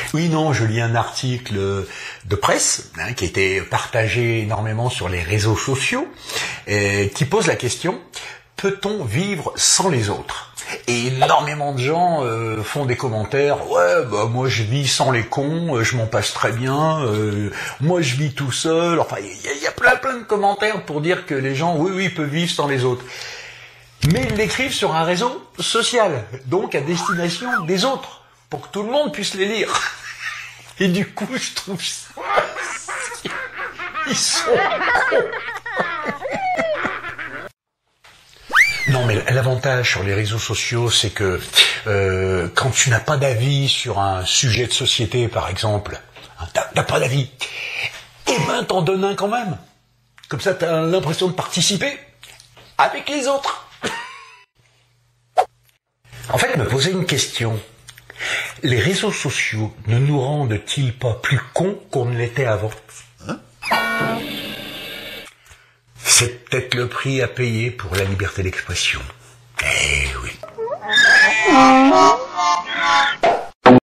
Oui, non, je lis un article de presse qui a été partagé énormément sur les réseaux sociaux, qui pose la question: peut-on vivre sans les autres? Et énormément de gens font des commentaires: ouais, bah moi je vis sans les cons, je m'en passe très bien, moi je vis tout seul. Enfin, il y a plein de commentaires pour dire que les gens, oui, peuvent vivre sans les autres. Mais ils l'écrivent sur un réseau social, donc à destination des autres, pour que tout le monde puisse les lire. Et du coup, je trouve ça... Ils sont... Non, mais l'avantage sur les réseaux sociaux, c'est que quand tu n'as pas d'avis sur un sujet de société, par exemple, t'as pas d'avis, eh ben t'en donnes un quand même. Comme ça, t'as l'impression de participer avec les autres. En fait, me poser une question. Les réseaux sociaux ne nous rendent-ils pas plus cons qu'on ne l'était avant? C'est peut-être le prix à payer pour la liberté d'expression. Eh oui.